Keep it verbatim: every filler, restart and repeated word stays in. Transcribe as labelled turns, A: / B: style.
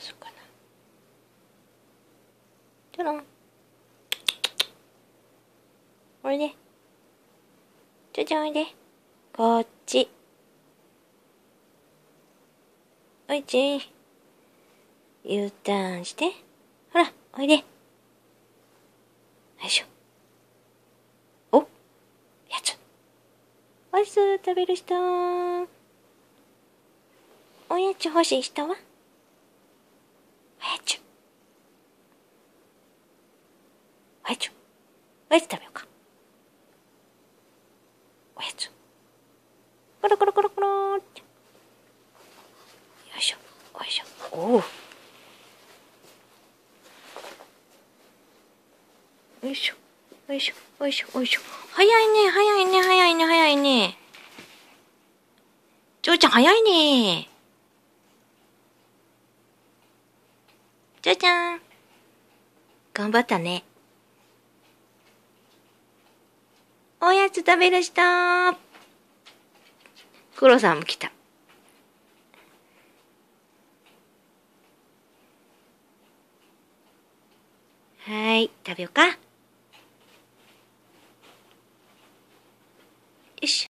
A: するかな。ちょろん。おいで。ちょちょおいで。こっち。おいち。U ターンして。ほら、おいで。よいしょ。お、やつ。おやつ食べる人。おやつ欲しい人は？おやつ。おやつ。おやつ食べようか。おやつ。コロコロコロコローって。よいしょ。よいしょ。おお。よいしょ。よいしょ。よいしょ。よいしょ。早いね、早いね、早いね、早いね。ちょうちゃん早いね。ちょうちゃん。頑張ったね。おやつ食べる人。クロさんも来た。はい、食べようか。